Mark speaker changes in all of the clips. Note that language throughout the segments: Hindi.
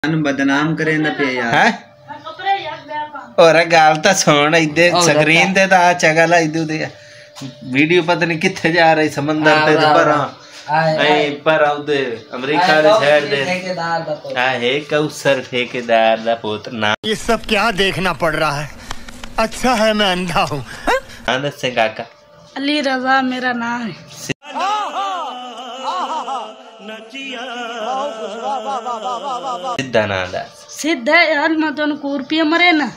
Speaker 1: बदनाम करे ना पे यार
Speaker 2: है और गाल तो सुन इधे स्क्रीन ते ता चगला इधे दे वीडियो पता नहीं किथे जा रही समंदर ते पर पर उधे अमेरिका दे शहर दे ठेकेदार दा पुत्र है कौसर ठेकेदार दा पुत्र ना
Speaker 3: ये सब क्या देखना पड़ रहा है। अच्छा है मैं अंधा हूँ।
Speaker 2: आनंद सिंह काका
Speaker 4: अली रजा मेरा नाम है।
Speaker 2: सिद्धा नांदा
Speaker 4: सिद्ध है यार मैं तो रुपया मरे ना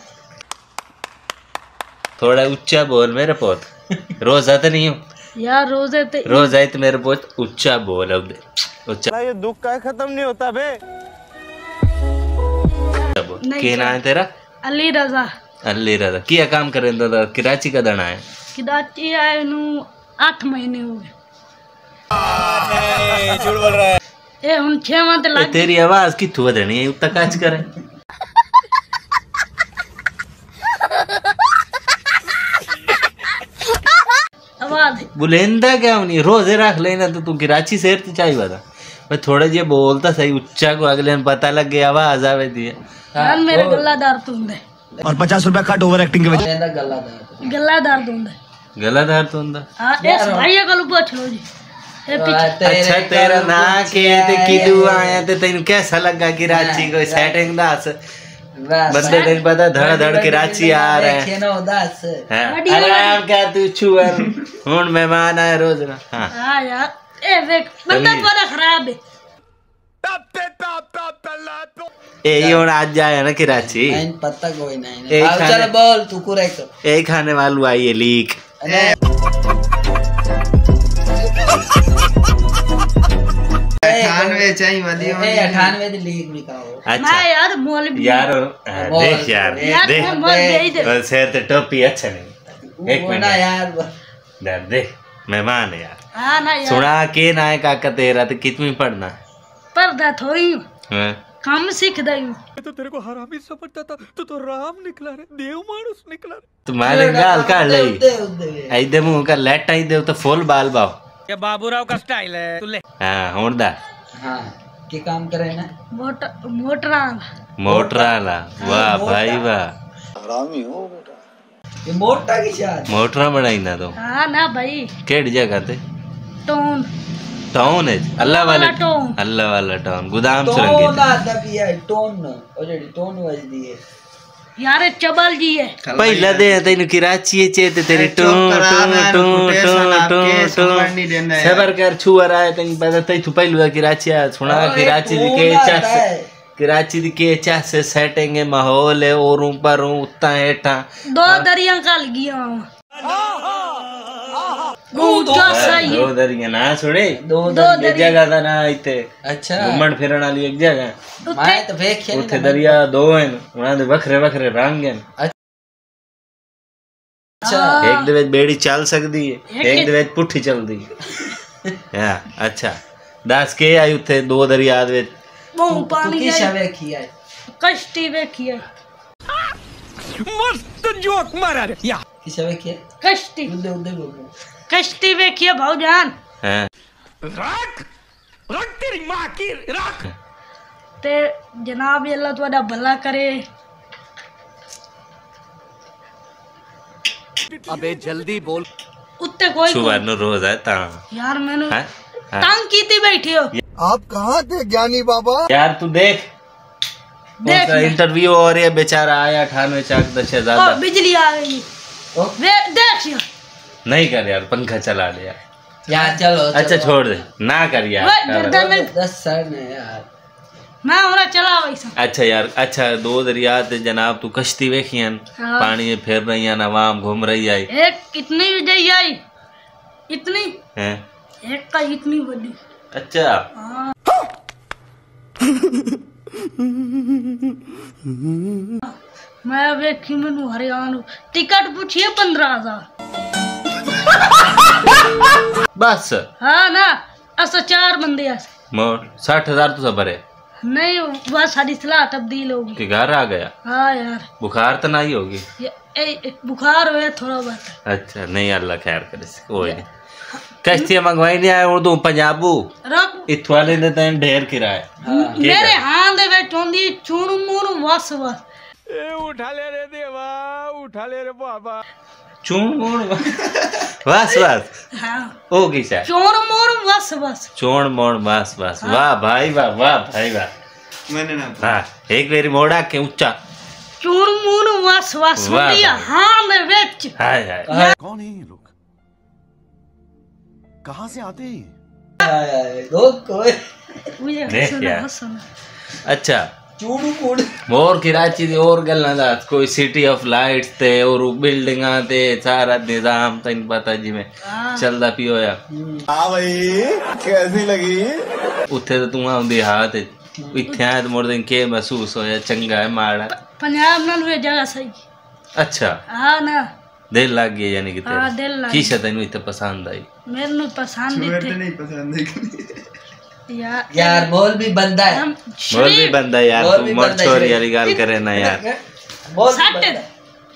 Speaker 2: थोड़ा ऊंचा बोल मेरे पोत रोजा तो नहीं हो
Speaker 4: यार
Speaker 2: रोज आए तो मेरे पोत ऊंचा बोल अब ऊंचा
Speaker 3: ये दुख का खत्म नहीं होता बे।
Speaker 2: क्या नाम है तेरा?
Speaker 4: अली रजा।
Speaker 2: अली रजा क्या काम करे तो कराची का दाना है
Speaker 4: कराची आए नु 8 महीने हो गए।
Speaker 3: झूठ बोल रहा है
Speaker 4: ए हुन 6 महीने लग
Speaker 2: तेरी आवाज किथु वधनी है उतना काज करे
Speaker 4: आवाज
Speaker 2: बुलेंदा क्या नहीं रोजे रख लेना तो तू कराची शहर से चाहिए बता मैं थोड़ा जे बोलता सही उच्चा को अगले पता लग गया आवाज आवे दी
Speaker 4: यार मेरे गल्लादार तुंदे
Speaker 3: और 50 रुपया कट ओवर एक्टिंग के वजह
Speaker 4: गल्लादार तुंदे
Speaker 2: गलादार तुंदा
Speaker 4: हां इस भाई को पूछ लो जी
Speaker 2: अच्छा तेरा ना के ते किदू आया ते तैਨੂੰ कैसा लगा कराची कोई सेटिंग दस बंदे तेन पता धड़ धड़ कराची आ रहे हैं आराम कर तू छुअर हुन मेहमान आए रोज ना हां
Speaker 4: यार ए देख बंदा बड़ा खराब है
Speaker 2: ए हुन आज जाए ना कराची
Speaker 5: नहीं पता कोई नहीं चल बोल तू करेक्ट
Speaker 2: एक खाने वालू आई है लीक
Speaker 1: चाहिए वादियों
Speaker 5: 98 दी लीग भी कहो।
Speaker 2: अच्छा
Speaker 4: यार मौलवी
Speaker 2: यार देख यार देख शेर ते टोपी अच्छा नहीं एक मिनट यार देख मेहमान है यार
Speaker 4: हां ना यार
Speaker 2: सुना के ना है काका तेरा तो कितनी पढ़ना
Speaker 4: पढ़दा थोड़ी
Speaker 2: हां
Speaker 4: काम सीखदा हूं
Speaker 3: तो तेरे को हरामी समझता था तो राम निकला रे देव मानुस निकला रे
Speaker 2: तुम्हारे गाल काट लई ऐदे मुंह का लेट आई दे तो फुल बाल बाव
Speaker 3: ये बाबूराव का स्टाइल है तू ले
Speaker 2: हां होंदा
Speaker 5: हां की काम करे ना
Speaker 2: मोटराला वाह भाई वाह
Speaker 5: हरामी हो बेटा ये मोटा की शादी
Speaker 2: मोटरा बनाई ना तो
Speaker 4: हां ना भाई
Speaker 2: केड़ी जगह ते
Speaker 4: टोन
Speaker 2: टाउन है अल्लाह वाला टाउन गोदाम सुरंगी
Speaker 5: टोन आता भी है टोन ओ जेडी टोन वजदी है
Speaker 4: यार चबल जी है
Speaker 2: पहला दे तैਨੂੰ कराची चे ते तेरी टू सबर कर छुअर आए तैਨੂੰ पता तैथु पहलू कराची आ सुना कराची दी के चास कराची दी के चास सेटिंग है माहौल है और ऊपर उतना हेठा
Speaker 4: दो दरिया कल गया
Speaker 2: दो दरिया ना सुने दो जगह दा ना इते अच्छा घुमण फिरण वाली एक जगह
Speaker 5: मैं तो देखिए
Speaker 2: उथे दरिया दो हैं उना दे वखरे वखरे रंग हैं अच्छा एक दे विच बेड़ी चल सकदी है एक दे विच पुठी चलदी है हां अच्छा दस के आई उथे दो दरिया दे विच
Speaker 4: बहुत पानी
Speaker 5: की शवे की है
Speaker 4: कश्ती देखी है
Speaker 3: मस्त जोक मारा रे या
Speaker 5: की शवे की
Speaker 4: कश्ती
Speaker 5: उदे बोलो
Speaker 4: कश्ती देखिए भाऊजान
Speaker 2: हां
Speaker 3: रख तेरी मां की रख
Speaker 4: ते जनाब अल्लाह तुहाडा भला करे
Speaker 3: अबे जल्दी बोल
Speaker 4: उत्ते कोई
Speaker 2: सुबह नु रोज है ता
Speaker 4: यार मैंने तंग कीती बैठी हो
Speaker 3: आप कहाँ थे ज्ञानी बाबा
Speaker 2: यार तू देख इंटरव्यू हो रही है बेचारा आया 98 चाक 10,000
Speaker 4: बिजली आ गई वे देख यार
Speaker 2: नहीं कर यार पंखा चला ले
Speaker 5: यार चलो
Speaker 2: अच्छा छोड़ दे ना कर यार
Speaker 5: 10 सर ने यार
Speaker 4: मैं हमरा चला वैसा
Speaker 2: अच्छा यार अच्छा दो दरिया ते जनाब तू कश्ती वेखियन पानी में फिर रही है आवाम घूम रही है
Speaker 4: एक कितनी विजय आई इतनी
Speaker 2: हैं
Speaker 4: एक का इतनी बड़ी
Speaker 2: अच्छा
Speaker 4: मैं वेखी मैनू हरियाणा टिकट पूछिए 15,000
Speaker 2: बस
Speaker 4: हाँ ना अस 4 बंदे
Speaker 2: मोर 60,000 तो सब है
Speaker 4: नहीं बस सारी सलाह तब्दील होगी
Speaker 2: कि घर आ गया
Speaker 4: हाँ यार
Speaker 2: बुखार तो नहीं होगी
Speaker 4: बुखार हो थोड़ा बहुत
Speaker 2: अच्छा नहीं अल्लाह खैर करे कोई नहीं कश्ती मंगवाई नहीं आए उर्दू पंजाबू
Speaker 4: रख
Speaker 2: इत्थों वाले ने तो ढेर किराया
Speaker 4: मेरे हाथ दे ਵਿੱਚ ਹੁੰਦੀ ਚੂਣ ਮੂਣ ਵਸ ਵਸ
Speaker 3: ए उठा ले रे देवा उठा ले रे बाबा
Speaker 2: चूण मूण बस बस
Speaker 4: ਹਾਂ
Speaker 2: हो गई सा
Speaker 4: ਚੂਣ ਮੂਣ ਵਸ ਵਸ
Speaker 2: चोण मोण बस बस वाह भाई वाह
Speaker 1: मैंने ना
Speaker 2: हाँ एक बारी मोड़ा के ऊंचा
Speaker 4: ਚੂਣ ਮੂਣ ਵਸ ਵਸ
Speaker 2: ਵਾਹ
Speaker 4: ਹੁੰਦੀ ਆ ਹਾਂ ਦੇ ਵਿੱਚ
Speaker 2: हाय हाय
Speaker 6: कौन है ये लोग कहाँ से आते हैं ये?
Speaker 5: दो कोई
Speaker 4: मुझे
Speaker 2: देख
Speaker 4: हंसना
Speaker 2: यार।
Speaker 4: हंसना
Speaker 2: अच्छा
Speaker 5: चूड़ू कूड़
Speaker 2: मोर कराची दी और गल्लां दा कोई सिटी ऑफ लाइट्स ते और बिल्डिंगां ते सारा निजाम तैन पता जिवें चलदा पियो या
Speaker 6: हाँ भाई कैसी लगी
Speaker 2: उत्थे ते तू आउंदी हाथ इत्थे आए ते मुड़ दिन के महसूस होया चंगा है माड़ा
Speaker 4: पंजाब नाल वे जगह सही
Speaker 2: अच्छा
Speaker 4: हाँ ना
Speaker 2: दिल लग गया यानी कि
Speaker 4: हाँ दिल लग
Speaker 2: की शे तैनू इत्थे पसंद आई
Speaker 4: मेरे पसंद
Speaker 1: छुए
Speaker 4: थे
Speaker 1: तो नहीं पसंद है
Speaker 4: यार
Speaker 5: यार बोल भी बंदा है
Speaker 4: हम
Speaker 2: बोल भी बंदा यार
Speaker 5: बोल
Speaker 2: तू
Speaker 5: भी
Speaker 2: मोर
Speaker 5: बंदा
Speaker 2: छोरी
Speaker 5: शरीफ।
Speaker 2: वाली गल करे ना यार
Speaker 5: बोल भी
Speaker 4: सट
Speaker 5: बंदा है।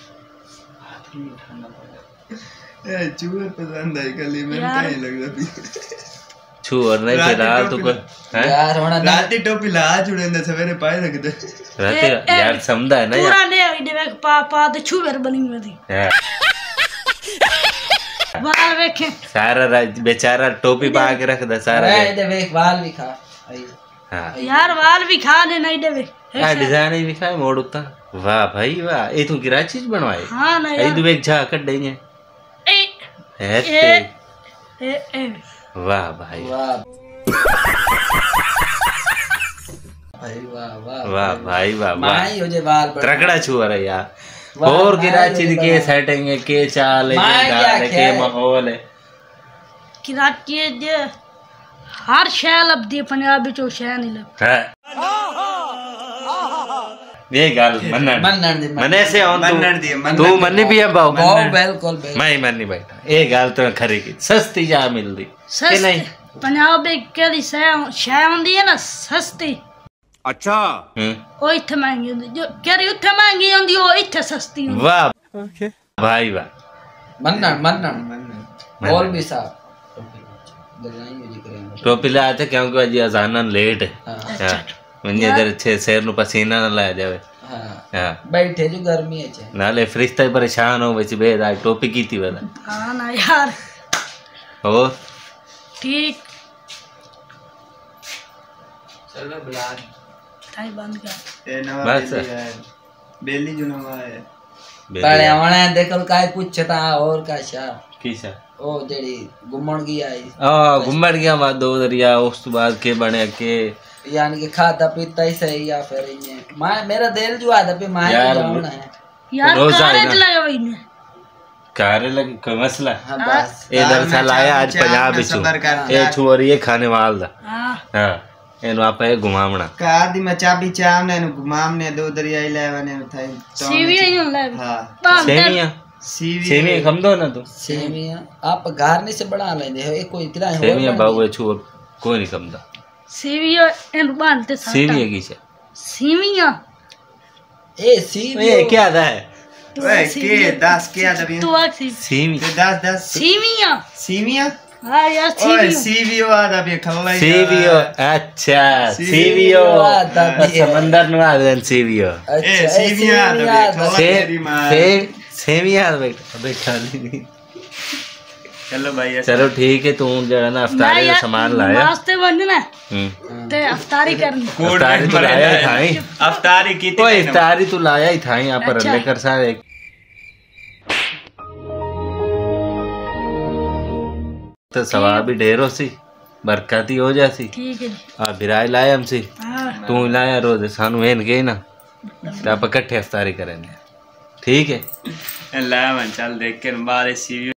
Speaker 1: चूहे पसंद आई कली मैंने
Speaker 4: यार।
Speaker 1: कहीं लग रहा
Speaker 2: छू और नहीं
Speaker 1: रात
Speaker 2: फिलहाल
Speaker 1: की
Speaker 2: तू
Speaker 1: टोपी
Speaker 2: को हैं
Speaker 5: यार होना ना
Speaker 1: राती टोपी ला जुड़े ने सवेरे पाए रखते
Speaker 2: रहते यार समझदा है ना यार
Speaker 4: पूरा ने इडे वेख पा पा ते छुवर बनी हुई थी
Speaker 2: हाँ।
Speaker 4: बाल वेखे
Speaker 2: सारा बेचारा टोपी पा के रखदा सारा
Speaker 5: अरे
Speaker 2: दिन।
Speaker 5: इधर देख बाल भी खा आई।
Speaker 2: हाँ
Speaker 4: यार बाल भी खा दे नहीं दे
Speaker 2: आ डिजाइन ही दिखाए मोड़ उता वाह भाई वाह ये तू कराची च बनवाए
Speaker 4: हाँ ना
Speaker 2: ए
Speaker 4: यार
Speaker 2: तू एक झा कड्डे ने
Speaker 4: ए
Speaker 2: है
Speaker 4: ए
Speaker 2: ते
Speaker 4: ए
Speaker 2: वाह भाई
Speaker 5: वाह भाई वाह वाह
Speaker 2: वाह भाई वाह वाह
Speaker 5: माई हो जे बाल पर
Speaker 2: तगड़ा छुआ रे यार
Speaker 5: वाह,
Speaker 2: और
Speaker 5: भाई,
Speaker 2: कराची दी के
Speaker 5: वाह।
Speaker 2: सेटिंग है के चाल है
Speaker 5: मां
Speaker 2: के
Speaker 5: क्या
Speaker 2: गाल है
Speaker 5: क्या
Speaker 2: के
Speaker 5: है?
Speaker 2: माहौल है
Speaker 4: किराची जे हर शय लभदी पंजाब विचों शय नहीं लभ
Speaker 2: है ये गाल मनन
Speaker 5: मनन दी
Speaker 2: मने से ऑन
Speaker 1: मनन दी, मनन
Speaker 2: तू
Speaker 1: दी।
Speaker 2: मन्नी भी है बाऊ
Speaker 5: बहुत बिल्कुल बिल्कुल
Speaker 2: मैं मन्नी बैठा ये गाल तो खरी की सस्ती जा मिलदी कि नहीं
Speaker 4: सस्ती पंजाब एक केड़ी शय होंदी है ना सस्ती
Speaker 6: अच्छा
Speaker 4: ਉਹ ਇੱਥੇ ਮਹਿੰਗੀ ਹੁੰਦੀ ਜੋ ਕਿਹੜੀ ਉੱਥੇ ਮਹਿੰਗੀ ਹੁੰਦੀ ਉਹ ਇੱਥੇ ਸਸਤੀ ਹੁੰਦੀ
Speaker 2: वाह भाई वाह
Speaker 5: मनन मनन बोल भी साहब गल्लां ही जी करेंगे
Speaker 2: टोपी ले आते क्योंकि अजी अजानन लेट है
Speaker 5: हाँ
Speaker 2: हाँ मुझे इधर छे शेर नु पसीना ना लाया जावे
Speaker 5: हाँ
Speaker 2: हाँ
Speaker 5: बैठे जो गर्मी है चे
Speaker 2: नाले फरिश्ता ही परेशान हो वैसे बेद आज टोपी की थी वाला
Speaker 4: ਹਾਂ ਨਾ ਯਾਰ
Speaker 2: और
Speaker 4: ਠੀਕ
Speaker 5: चलो बुला
Speaker 4: ਤਾਈ ਬੰਦ ਕਰ
Speaker 1: ए नवा
Speaker 2: बस।
Speaker 1: बेली है बेली जो नवा है
Speaker 5: बड़े आने देखल काय पूछता और का शा
Speaker 2: किसा
Speaker 5: ओ जेड़ी घुमण गई आई
Speaker 2: घुमड़ गया बाद दो दरिया उस तो बाद के बने के
Speaker 5: यानी कि खाता पीता ही सही या फिर इन्हें मां मेरा दिल जो आदा पे मां
Speaker 2: यार,
Speaker 5: जाना है
Speaker 4: यार
Speaker 2: रोज़
Speaker 4: कारे
Speaker 2: आएगा।
Speaker 4: च लगे वही ने
Speaker 2: कारे लगे कोई मसला
Speaker 5: हाँ बस
Speaker 2: ए दरअसल आया आज पंजाब बिचू
Speaker 1: सबर कर
Speaker 2: ए छुरी ये खाने वाल दा
Speaker 4: हां
Speaker 2: हां एनु आप है घुमावना
Speaker 1: का दी मैं चाबी चावने नु घुमामने दो दरिया लेवने थाई
Speaker 4: सीवी ही ले
Speaker 1: हां
Speaker 4: बांध
Speaker 2: सेमिया
Speaker 1: सीवी
Speaker 2: सेमिया कम दो ना तू
Speaker 5: सेमिया आप घर नहीं से बना लेंगे हो एक कोई किराए हो
Speaker 2: सेमिया बाबू छुर कोई नहीं कम दा
Speaker 4: सीवी इन बांधते साथ
Speaker 2: सेमिया की से
Speaker 4: सीवियां
Speaker 5: ए सी
Speaker 2: ये क्या था है
Speaker 1: ओए के 10 के आदा भी
Speaker 4: तू आख
Speaker 2: सेमिया
Speaker 1: 10
Speaker 4: सीवियां
Speaker 1: सीमिया
Speaker 4: हां यार
Speaker 1: ओए
Speaker 4: सीवी
Speaker 1: सीवीओ आदा भी खल्ला
Speaker 2: सेवियो अच्छा सेवियो समंदर नु आदन सेवियो
Speaker 1: ए सीविया आदा भी खल्ला
Speaker 2: से
Speaker 1: तेरी मां
Speaker 2: से सेमिया बैठा नहीं
Speaker 1: चलो भाई
Speaker 2: चलो ठीक है तू जरा ना अफ्तारी का सामान लाया
Speaker 4: वास्ते बनना ते अफ्तारी करनी
Speaker 2: अफ्तारी तो लाया ही था ही
Speaker 1: अफ्तारी की
Speaker 2: ओ इफ्तारी तो लाया ही था ही यहाँ पर
Speaker 4: अच्छा।
Speaker 2: लेकर सारे तो सवाब भी ढेरों सी बरकती हो जासी
Speaker 4: ठीक है जी
Speaker 2: आ बिराय लाया हमसे
Speaker 4: हां
Speaker 2: तू लाया रोज सानू एन गए ना तो आप इकट्ठे अफ्तारी करेंगे ठीक है
Speaker 1: ला मन चल देख के बारे सीवी